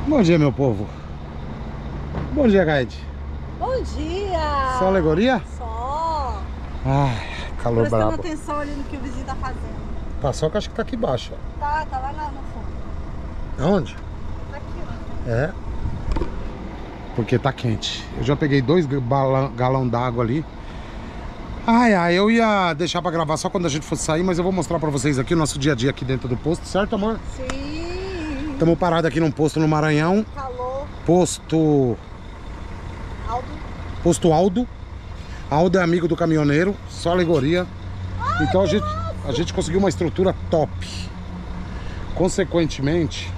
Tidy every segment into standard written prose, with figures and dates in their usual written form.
Bom dia, meu povo. Bom dia, Gaide. Bom dia! Só alegoria? Só! Ai, calor Prestando brabo. atenção ali no que o vizinho tá fazendo. Paçoca acho que tá aqui embaixo, ó. Tá lá no fundo. Aonde? Tá aqui, ó. É. Porque tá quente. Eu já peguei 2 galão d'água ali. Ai, eu ia deixar pra gravar só quando a gente fosse sair, mas eu vou mostrar pra vocês aqui o nosso dia a dia aqui dentro do posto, certo, amor? Sim! Estamos parados aqui num posto no Maranhão. Calor. Posto Aldo. Aldo é amigo do caminhoneiro, só alegoria. Então a gente conseguiu uma estrutura top. Consequentemente,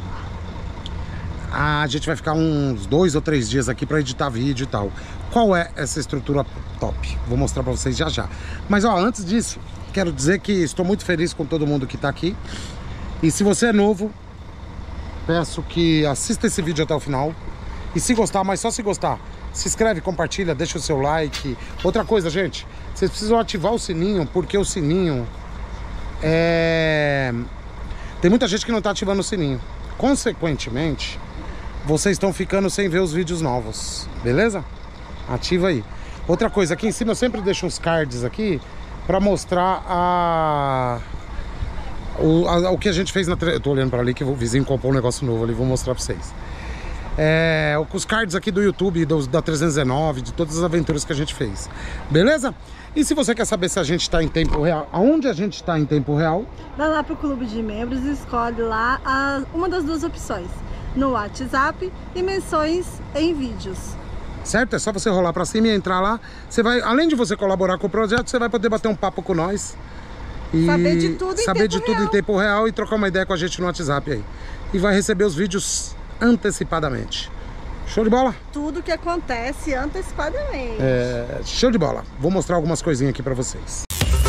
a gente vai ficar uns 2 ou 3 dias aqui para editar vídeo e tal. Qual é essa estrutura top? Vou mostrar para vocês já. Mas ó, antes disso, quero dizer que estou muito feliz com todo mundo que tá aqui. E se você é novo, peço que assista esse vídeo até o final. E se gostar, mas só se gostar, se inscreve, compartilha, deixa o seu like. Outra coisa, gente, vocês precisam ativar o sininho, porque o sininho tem muita gente que não tá ativando o sininho. Consequentemente, vocês estão ficando sem ver os vídeos novos, beleza? Ativa aí. Outra coisa, aqui em cima eu sempre deixo uns cards aqui pra mostrar o que a gente fez na... Eu tô olhando pra ali que o vizinho comprou um negócio novo ali, vou mostrar pra vocês. Os cards aqui do YouTube, da 319, de todas as aventuras que a gente fez. Beleza? E se você quer saber se a gente tá em tempo real, aonde a gente tá em tempo real, Vai lá pro clube de membros e escolhe lá uma das duas opções. No WhatsApp e menções em vídeos. certo? É só você rolar pra cima e entrar lá. Você vai, além de você colaborar com o projeto, você vai poder bater um papo com nós. E saber de tudo em tempo real e trocar uma ideia com a gente no WhatsApp aí. E vai receber os vídeos antecipadamente. Show de bola? Tudo que acontece antecipadamente. Show de bola. Vou mostrar algumas coisinhas aqui pra vocês.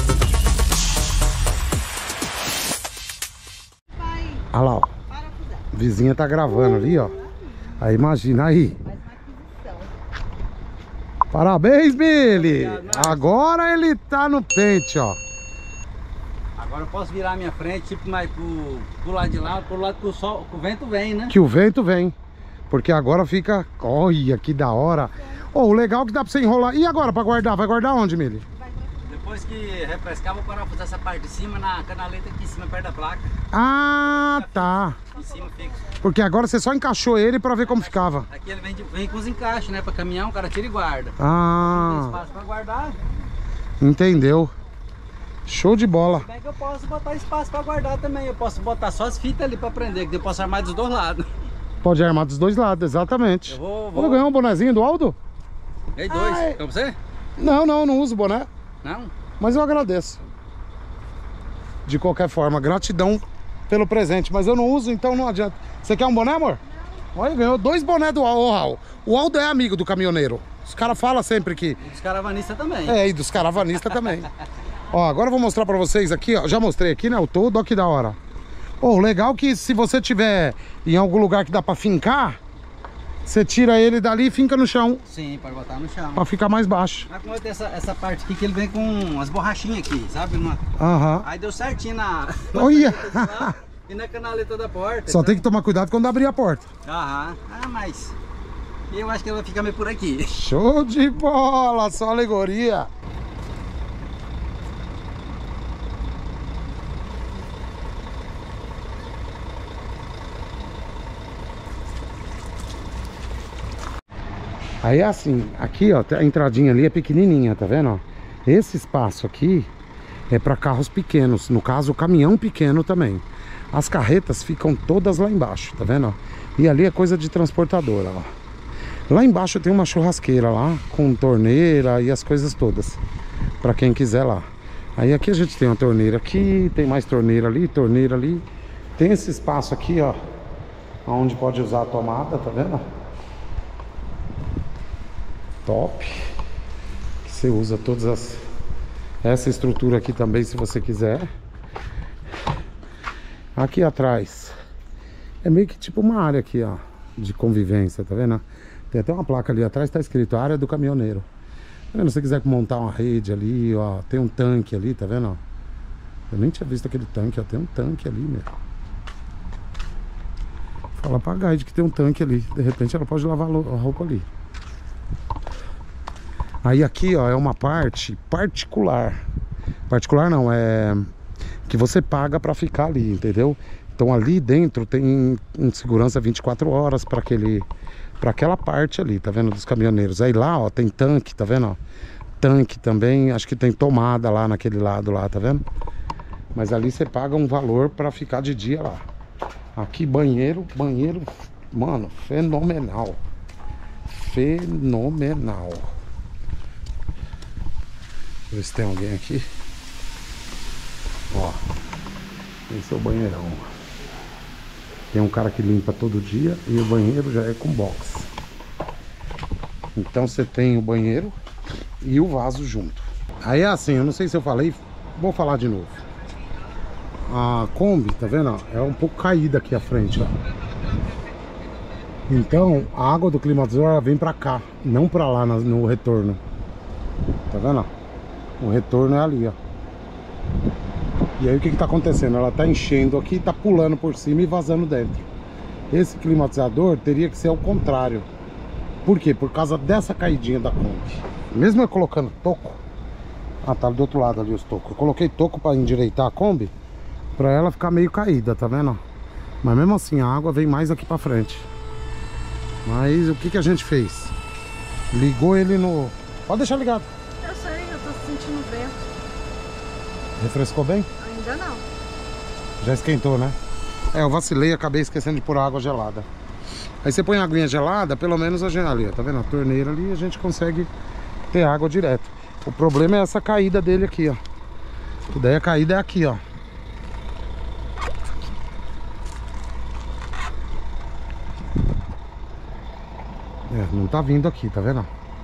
Vai, Olha lá, ó. parafusar. A vizinha tá gravando ali, ó. Aí imagina aí. Mais uma aquisição. Parabéns, Billy! Agora ele tá no pente, ó. Agora eu posso virar a minha frente, tipo, mais pro lado de lá, pro lado que o vento vem, né? Que o vento vem. Porque agora fica... Olha, que da hora. O legal é que dá pra você enrolar. E agora, pra guardar? Vai guardar onde, Mili? Depois que refrescar, vou parafusar essa parte de cima na canaleta aqui em cima, perto da placa. Ah, tá. Em cima fixa. Porque agora você só encaixou ele pra ver como ficava. Aqui ele vem com os encaixes, né? Pra caminhão, o cara tira e guarda. Tem Ah, espaço pra guardar. entendeu. Show de bola. Bem que eu posso botar espaço pra guardar também. Eu posso botar só as fitas ali pra prender, que eu posso armar dos dois lados. Pode armar dos dois lados, exatamente. Eu Vou ganhar um bonezinho do Aldo? Ei, dois. Ai. Pra você? Não uso boné. Não? Mas eu agradeço. De qualquer forma, gratidão pelo presente. Mas eu não uso, então não adianta. Você quer um boné, amor? Não. Olha, ganhou 2 bonés do Aldo. Raul. O Aldo é amigo do caminhoneiro. Os caras falam sempre que... E dos caravanistas também. E dos caravanistas também. Ó, agora eu vou mostrar pra vocês aqui, ó. Já mostrei aqui, né? O todo, ó que da hora. Legal que se você tiver em algum lugar que dá pra fincar, você tira ele dali e finca no chão. Sim, pode botar no chão. Pra ficar mais baixo. Mas como eu tenho essa parte aqui que ele vem com as borrachinhas aqui, sabe? Aham. Aí deu certinho na... Olha! E na canaleta da porta. Só tem que tomar cuidado quando abrir a porta. Aham. Ah, mas... eu acho que ela fica meio por aqui. Show de bola! Só alegoria! Aí é assim, aqui ó, a entradinha ali é pequenininha, tá vendo? Ó? Esse espaço aqui é para carros pequenos, no caso o caminhão pequeno também. As carretas ficam todas lá embaixo, tá vendo? Ó? E ali é coisa de transportadora, ó. Lá embaixo tem uma churrasqueira lá, com torneira e as coisas todas, para quem quiser lá. Aí aqui a gente tem uma torneira aqui, tem mais torneira ali. Tem esse espaço aqui, ó, onde pode usar a tomada, tá vendo? Top. Você usa todas essa estrutura aqui também, se você quiser. Aqui atrás é meio que tipo uma área aqui, ó, de convivência, tá vendo? Tem até uma placa ali atrás, tá escrito área do caminhoneiro. Tá vendo? Se você quiser montar uma rede ali, ó, tem um tanque ali, tá vendo? Eu nem tinha visto aquele tanque, ó, tem um tanque ali, meu. Fala pra guide que tem um tanque ali. De repente ela pode lavar a roupa ali. Aí aqui, ó, é uma parte particular. Particular não, é que você paga pra ficar ali, entendeu? Então ali dentro tem um segurança 24 horas para aquela parte ali, tá vendo? Dos caminhoneiros. Aí lá, ó, tem tanque, tá vendo? Ó? Tanque também, acho que tem tomada lá naquele lado lá, tá vendo? Mas ali você paga um valor pra ficar de dia lá. Aqui banheiro, mano, fenomenal. Fenomenal. Deixa eu ver se tem alguém aqui. Ó, esse é o banheirão. Tem um cara que limpa todo dia e o banheiro já é com box. Então você tem o banheiro e o vaso junto. Aí é assim, eu não sei se eu falei, vou falar de novo. A Kombi, tá vendo? É um pouco caída aqui à frente, ó. Então a água do climatizador ela vem pra cá, não pra lá no retorno. Tá vendo? O retorno é ali, ó. E aí o que tá acontecendo? Ela tá enchendo aqui, tá pulando por cima e vazando dentro. Esse climatizador teria que ser ao contrário. Por quê? Por causa dessa caidinha da Kombi. Mesmo eu colocando toco, tá do outro lado ali os tocos. Eu coloquei toco pra endireitar a Kombi, pra ela ficar meio caída, tá vendo? Mas mesmo assim a água vem mais aqui pra frente. Mas o que a gente fez? Ligou ele no... Pode deixar ligado. Eu sei, eu tô sentindo vento. Refrescou bem? Ainda não. Já esquentou, né? É, eu vacilei e acabei esquecendo de pôr água gelada. Aí você põe a aguinha gelada, pelo menos ali, ó, tá vendo? A torneira ali, a gente consegue ter água direto. O problema é essa caída dele aqui, ó. E daí a caída é aqui, ó. É, não tá vindo aqui, tá vendo?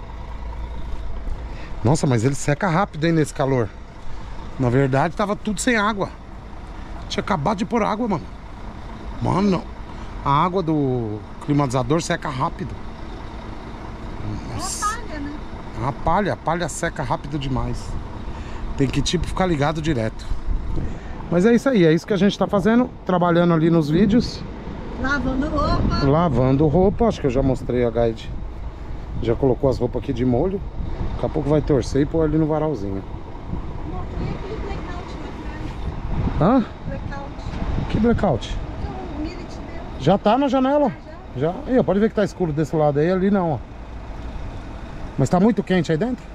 Nossa, mas ele seca rápido, hein, nesse calor. Na verdade, tava tudo sem água. Tinha acabado de pôr água, mano. Mano, a água do climatizador seca rápido. Nossa. É uma palha, né? A palha seca rápido demais. Tem que, tipo, ficar ligado direto. Mas é isso aí, é isso que a gente tá fazendo. Trabalhando ali nos vídeos. Lavando roupa. Lavando roupa, acho que eu já mostrei a guide. Já colocou as roupas aqui de molho. Daqui a pouco vai torcer e pôr ali no varalzinho. Mostrei aquele blackout lá atrás. Hã? Blackout. Que blackout? Então, o Mili te deu. Já tá na janela. Já. Aí, ó, pode ver que tá escuro desse lado aí, ali não, ó. Mas tá muito quente aí dentro?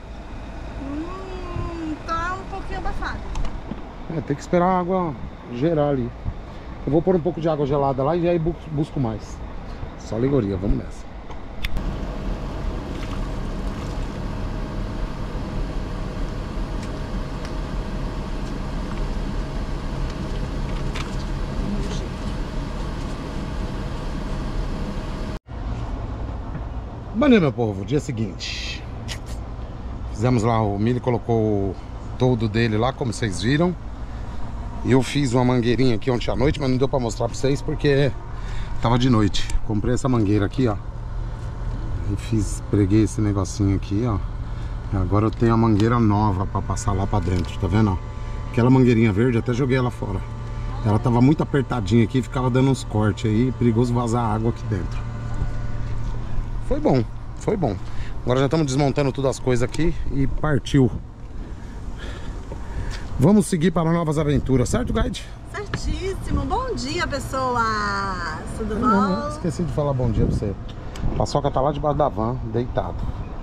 Tá um pouquinho abafado. É, tem que esperar a água gerar ali. Eu vou pôr um pouco de água gelada lá e aí busco mais. Só alegoria, vamos nessa. Bom, meu povo, dia seguinte. Fizemos lá, o Mili colocou o toldo dele lá, como vocês viram. E eu fiz uma mangueirinha aqui ontem à noite, mas não deu pra mostrar pra vocês porque tava de noite. Comprei essa mangueira aqui, ó. E preguei esse negocinho aqui, ó. E agora eu tenho a mangueira nova pra passar lá pra dentro, tá vendo, ó? Aquela mangueirinha verde, até joguei ela fora. Ela tava muito apertadinha aqui, ficava dando uns cortes aí, perigoso vazar água aqui dentro. Foi bom, foi bom. Agora já estamos desmontando todas as coisas aqui e partiu. Vamos seguir para novas aventuras, certo, guide? Certíssimo. Bom dia, pessoas. Tudo bom? Não, esqueci de falar bom dia pra você. A Paçoca tá lá debaixo da van, deitado.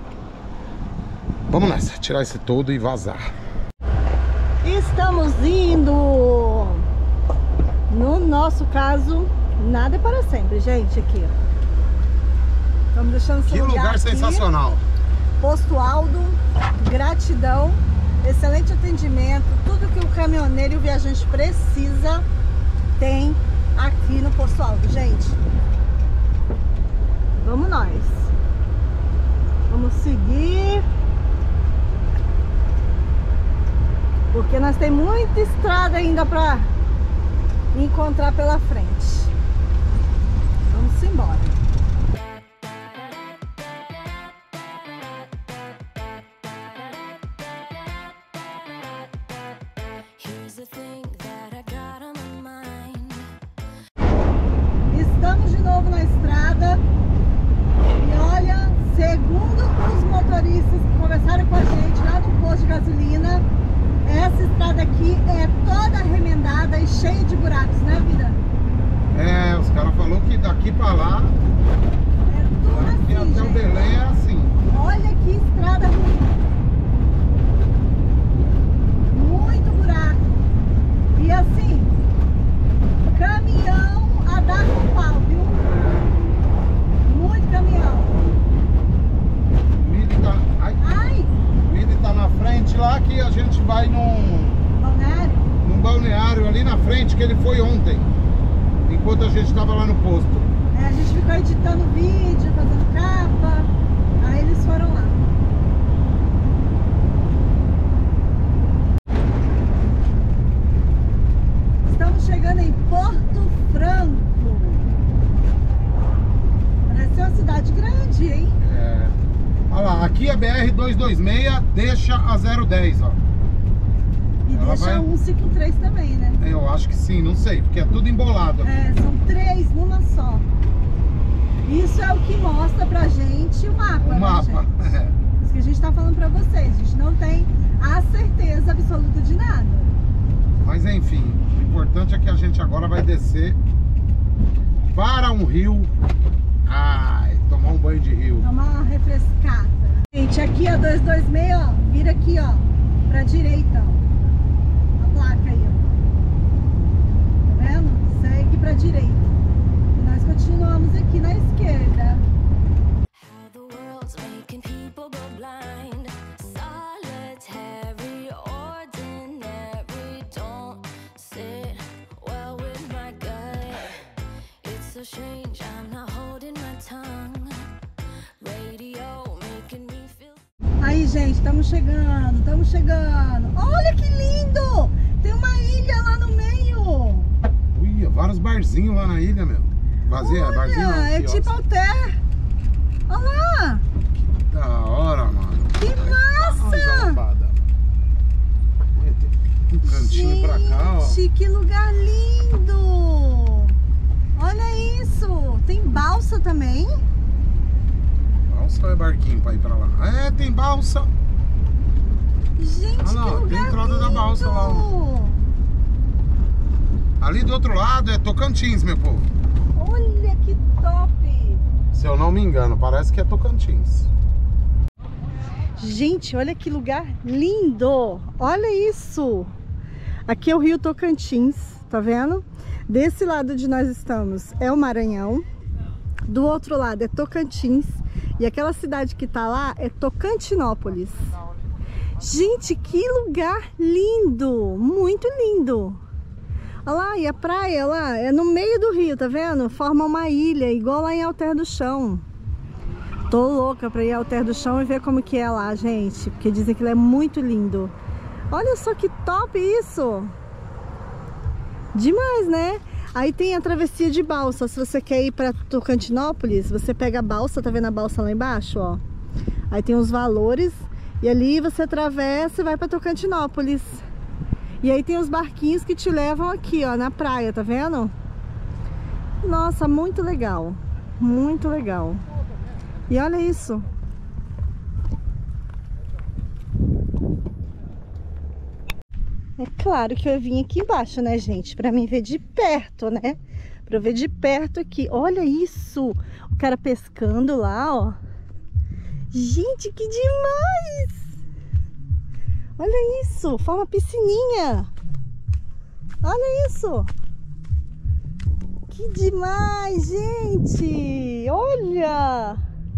Vamos nessa, tirar esse todo e vazar. Estamos indo. No nosso caso, nada é para sempre, gente, aqui. Estamos deixando esse Que lugar aqui. sensacional. Posto Aldo, gratidão, excelente atendimento, tudo que o caminhoneiro e o viajante precisa tem aqui no Posto Aldo, gente. Vamos nós. Vamos seguir. Porque nós temos muita estrada ainda para encontrar pela frente. Vamos embora. Estamos de novo cheio de buracos, né, Vira? É, os caras falaram que daqui pra lá, É tudo daqui assim, até o gente. Belém é assim. Olha que estrada ruim. Muito buraco. E assim, caminhão a dar com pau, viu? Muito caminhão. O Mili tá, Ai, o Mili tá na frente lá, que a gente vai balneário. num balneário ali na frente, que ele foi ontem, enquanto a gente tava lá no posto. É, a gente ficou editando vídeo, fazendo capa. Aí eles foram lá. Estamos chegando em Porto Franco. Parece uma cidade grande, hein? É. Olha lá, aqui a BR-226 deixa a 010, ó. E Ela deixa vai- 153 também, né? Eu acho que sim, não sei, porque é tudo embolado. É, são 3 numa só. Isso é o que mostra pra gente o mapa, O né, mapa. gente? Isso que a gente tá falando pra vocês. A gente não tem a certeza absoluta de nada. Mas enfim, o importante é que a gente agora vai descer para um rio. Ai, tomar um banho de rio. Dá uma refrescada. Gente, aqui a 226, ó. Vira aqui, ó. Pra direita, ó. A placa aí, ó. Tá vendo? Segue pra direita. E nós continuamos aqui na esquerda. How the world's making people go blind. Solitary, ordinary, don't sit well with my gut. It's so strange, I'm not holding my tongue. Radio making me feel. Aí, gente, estamos chegando, estamos chegando. Olha que lindo! Tem uma ilha lá no meio. Ui, vários barzinhos lá na ilha, meu. Vazia, Olha, barzinho não, é quiosque. tipo alter. Olha lá. Da hora, mano. Que Ai, massa! zarpada. Tem um cantinho pra cá, ó. Gente, que lugar lindo! Olha isso! Tem balsa também? Balsa ou é barquinho pra ir pra lá? É, tem balsa. Gente, Olha lá, que tem lugar entrada lindo! da balsa lá, Ali do outro lado é Tocantins, meu povo. Olha que top! Se eu não me engano, parece que é Tocantins. Gente, olha que lugar lindo! Olha isso! Aqui é o Rio Tocantins, tá vendo? Desse lado onde nós estamos é o Maranhão. Do outro lado é Tocantins. E aquela cidade que tá lá é Tocantinópolis. Gente, que lugar lindo! Muito lindo! Olha lá, e a praia lá é no meio do rio, tá vendo? Forma uma ilha, igual lá em Alter do Chão. Tô louca pra ir ao Alter do Chão e ver como que é lá, gente. Porque dizem que ele é muito lindo. Olha só que top isso! Demais, né? Aí tem a travessia de balsa. Se você quer ir pra Tocantinópolis, você pega a balsa, tá vendo a balsa lá embaixo, ó? Aí tem os valores e ali você atravessa e vai pra Tocantinópolis. E aí tem os barquinhos que te levam aqui, ó, na praia, tá vendo? Nossa, muito legal. Muito legal. E olha isso. É claro que eu vim aqui embaixo, né, gente? Pra mim ver de perto, né? Pra eu ver de perto aqui. Olha isso! O cara pescando lá, ó. Gente, que demais! Olha isso! Forma piscininha! Olha isso! Que demais, gente! Olha!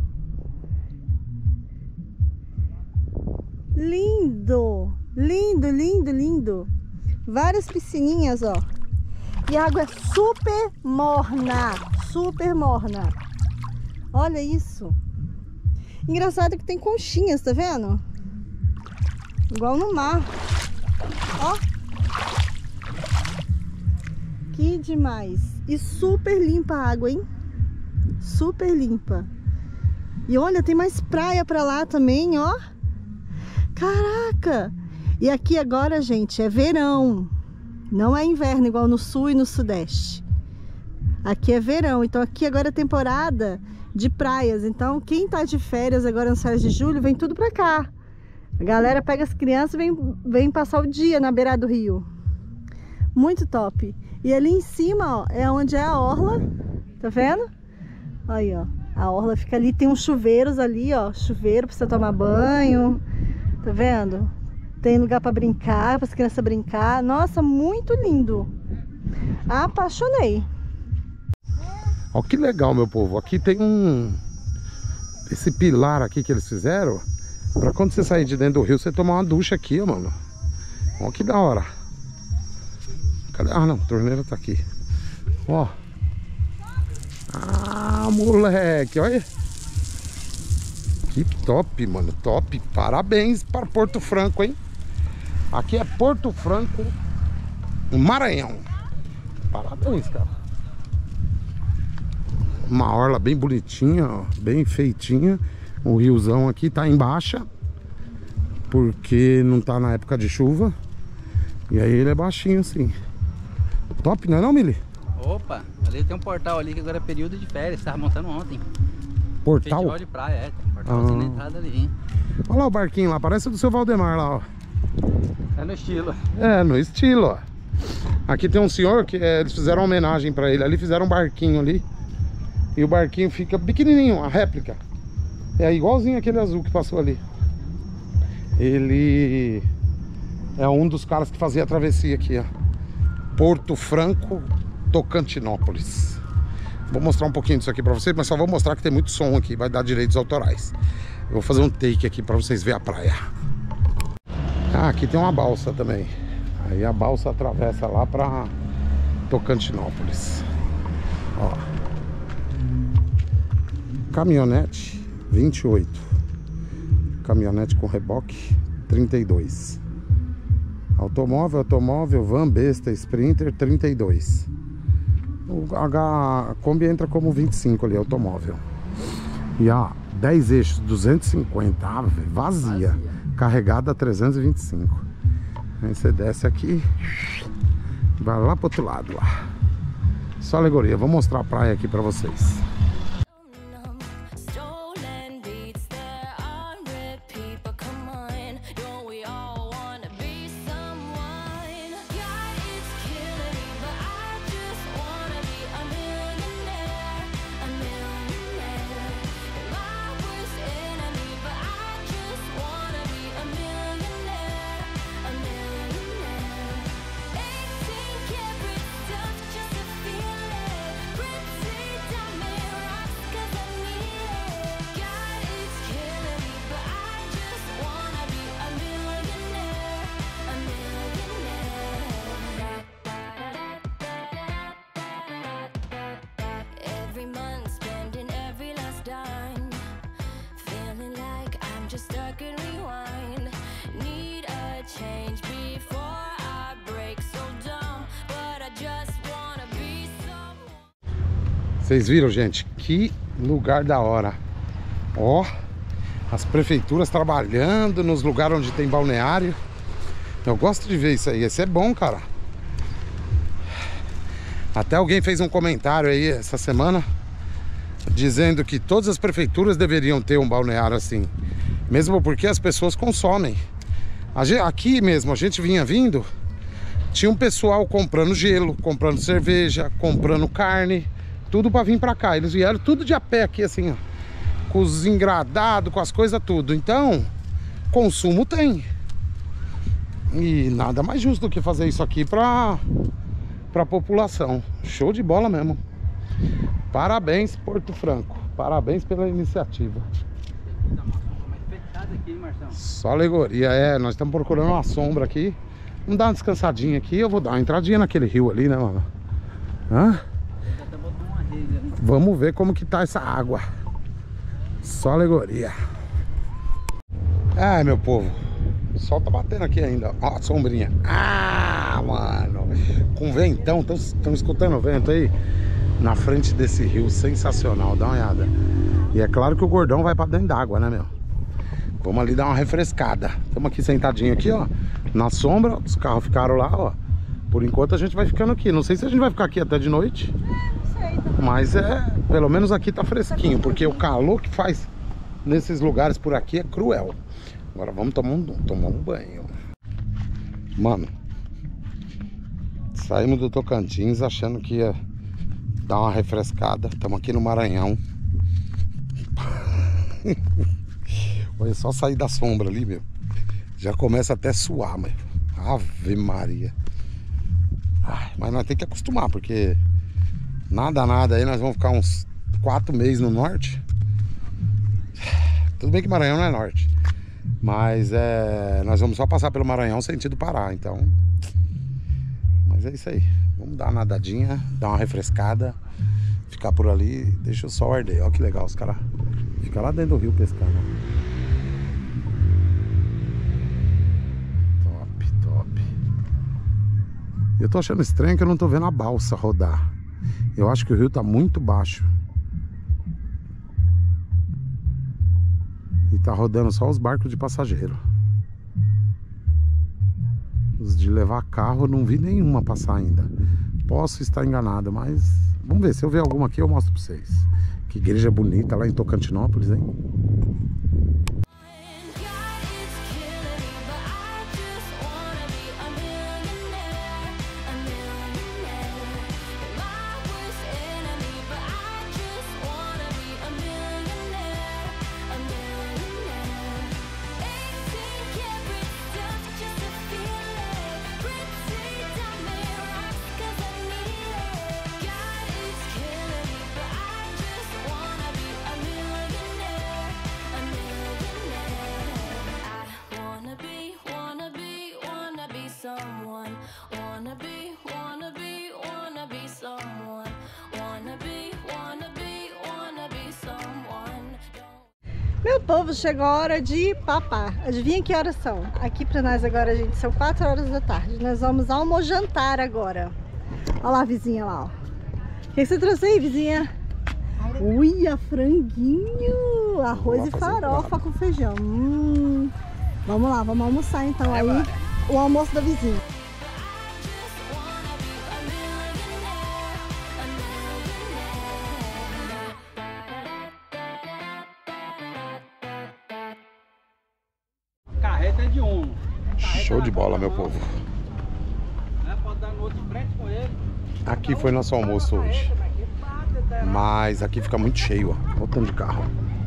Lindo! Lindo, lindo, lindo! Várias piscininhas, ó. E a água é super morna! Super morna! Olha isso! Engraçado que tem conchinhas, tá vendo? Igual no mar. Ó! Que demais! E super limpa a água, hein? Super limpa! E olha, tem mais praia pra lá também, ó! Caraca! E aqui agora, gente, é verão. Não é inverno igual no sul e no sudeste. Aqui é verão. Então aqui agora é temporada de praias. Então quem tá de férias agora nas férias de julho, vem tudo pra cá. A galera pega as crianças e vem passar o dia na beira do rio. Muito top. E ali em cima, ó, é onde é a orla. Tá vendo? Aí, ó. A orla fica ali. Tem uns chuveiros ali, ó. Chuveiro pra você tomar banho. Tá vendo? Tem lugar pra brincar, para as crianças brincar. Nossa, muito lindo. Apaixonei. Ó que legal, meu povo. Aqui tem esse pilar aqui que eles fizeram pra quando você sair de dentro do rio, você tomar uma ducha aqui, ó, mano. Ó que da hora. Cadê? Ah, não, a torneira tá aqui. Ó. Ah, moleque, olha. Que top, mano, top. Parabéns para Porto Franco, hein? Aqui é Porto Franco, Maranhão. Parabéns, cara. Uma orla bem bonitinha, ó, bem feitinha. O riozão aqui tá em baixa, porque não tá na época de chuva. E aí ele é baixinho assim. Top, não é não, Mili? Opa, ali tem um portal ali que agora é período de férias, tava montando ontem. Portal? Festival de praia, tem um portalzinho na entrada ali, hein? Olha lá o barquinho lá, parece o do seu Valdemar lá, ó. É no estilo. É, no estilo, ó. Aqui tem um senhor que eles fizeram uma homenagem pra ele. Ali fizeram um barquinho ali. E o barquinho fica pequenininho, a réplica. É igualzinho aquele azul que passou ali. Ele é um dos caras que fazia a travessia aqui, ó. Porto Franco, Tocantinópolis. Vou mostrar um pouquinho disso aqui pra vocês, mas só vou mostrar que tem muito som aqui, vai dar direitos autorais. Eu vou fazer um take aqui pra vocês verem a praia. Ah, aqui tem uma balsa também. Aí a balsa atravessa lá pra Tocantinópolis. Ó. Caminhonete 28. Caminhonete com reboque 32. Automóvel, van, besta, Sprinter 32. A Kombi entra como 25 ali, automóvel. E ó, 10 eixos, 250, vazia. Carregada 325. Aí você desce aqui, vai lá pro outro lado lá. Só alegoria, vou mostrar a praia aqui pra vocês. Vocês viram, gente? Que lugar da hora. Ó, as prefeituras trabalhando nos lugares onde tem balneário. Eu gosto de ver isso aí. Esse é bom, cara. Até alguém fez um comentário aí essa semana dizendo que todas as prefeituras deveriam ter um balneário assim. Mesmo porque as pessoas consomem. Aqui mesmo, a gente vinha vindo, tinha um pessoal comprando gelo, comprando cerveja, comprando carne, tudo pra vir pra cá. Eles vieram tudo de a pé aqui assim, ó, com os engradados, com as coisas tudo. Então, consumo tem. E nada mais justo do que fazer isso aqui pra população. Show de bola mesmo. Parabéns, Porto Franco. Parabéns pela iniciativa. Só alegoria, nós estamos procurando uma sombra aqui. Vamos dar uma descansadinha aqui. Eu vou dar uma entradinha naquele rio ali, né, mano? Hã? Vamos ver como que tá essa água. Só alegoria. Meu povo, o sol tá batendo aqui ainda. Ó a sombrinha. Ah, mano, com ventão. Estão escutando o vento aí? Na frente desse rio, sensacional. Dá uma olhada. E é claro que o gordão vai pra dentro d'água, né, meu? Vamos ali dar uma refrescada. Estamos aqui sentadinho aqui, ó, na sombra. Os carros ficaram lá, ó. Por enquanto a gente vai ficando aqui. Não sei se a gente vai ficar aqui até de noite. Mas pelo menos aqui tá fresquinho, porque o calor que faz nesses lugares por aqui é cruel. Agora vamos tomar um banho. Mano, Saímos do Tocantins achando que ia dar uma refrescada. Estamos aqui no Maranhão. Olha, só sair da sombra ali, meu. Já começa até a suar, meu. Ave Maria. Ai, mas nós temos que acostumar, porque nada aí nós vamos ficar uns 4 meses no norte. Tudo bem que Maranhão não é norte, mas nós vamos só passar pelo Maranhão sentido Pará, então. Mas é isso aí. Vamos dar uma nadadinha, dar uma refrescada, ficar por ali, deixa o sol arder. Olha que legal, os caras ficam lá dentro do rio pescando. Top. Eu tô achando estranho que eu não tô vendo a balsa rodar. Eu acho que o rio tá muito baixo. E tá rodando só os barcos de passageiro. Os de levar carro eu não vi nenhuma passar ainda. Posso estar enganado, mas vamos ver. Se eu ver alguma aqui eu mostro pra vocês. Que igreja bonita lá em Tocantinópolis, hein? Meu povo, chegou a hora de papar. Adivinha que horas são? Aqui pra nós agora, gente, são 4 horas da tarde. Nós vamos almojantar agora. Olha lá a vizinha lá, ó. O que você trouxe aí, vizinha? Uia, franguinho, arroz e farofa com feijão. Vamos lá, vamos almoçar então aí. O almoço da vizinha. Carreta é de um. Show de bola, meu povo. Pode dar no outro de frente com ele. Aqui foi nosso almoço hoje. Mas aqui fica muito cheio, ó. Olha o tanto de carro.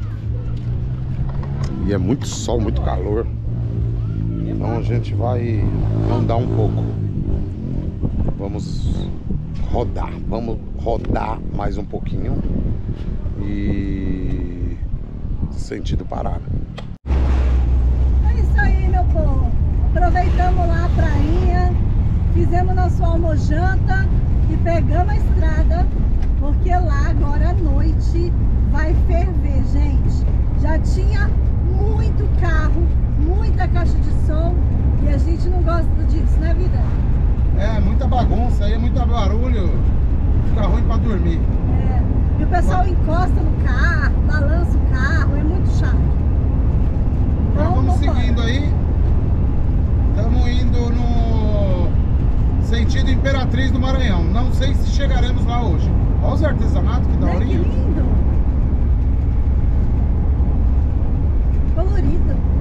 E é muito sol, muito calor. Então a gente vai andar um pouco. Vamos rodar. Vamos rodar mais um pouquinho. E sentido Pará. É isso aí, meu povo. Aproveitamos lá a prainha, fizemos nosso almojanta e pegamos a estrada, porque lá agora à noite vai ferver, gente. Já tinha muito carro, muita caixa de som e a gente não gosta disso, né, vida? É, muita bagunça aí, é muito barulho. Fica ruim pra dormir. É, e o pessoal encosta no carro, balança o carro, é muito chato. Então vamos seguindo aí. Estamos indo no sentido Imperatriz do Maranhão. Não sei se chegaremos lá hoje. Olha os artesanatos que da hora. Que lindo! Colorido.